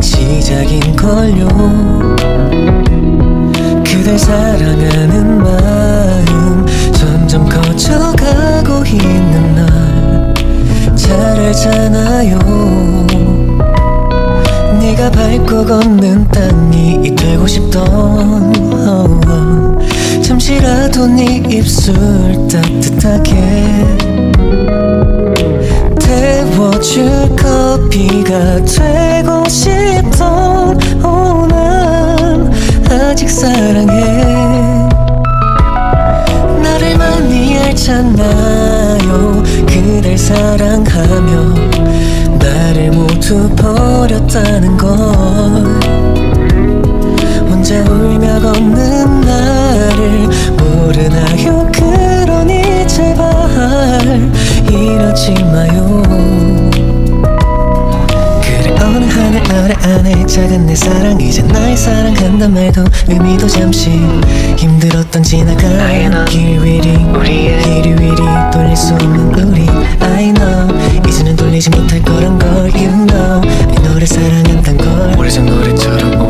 시작인걸요. 그댈 사랑하는 마음 점점 커져가고 있는 날 잘 알잖아요. 네가 밟고 걷는 땅이 되고 싶던 잠시라도 네 입술 따뜻하게 태워줄 커피가 되고 싶던 난 아직 사랑해. 나를 많이 알잖아요. 그댈 사랑하며 나를 모두 버렸다는 걸. 혼자 울며 걷는 나를 모르나요? 그러니 제발 이러지 마요. 그래 어느 하늘 아래 안에 작은 내 사랑 이제 나의 사랑한단 말도 의미도 잠시 힘들었던 지나간 길 위리 길 위리 돌릴 수 없는 우리 I know 이제는 돌리지 못할 거란 걸 You know 이 너를 사랑한단 걸 오래전 노래처럼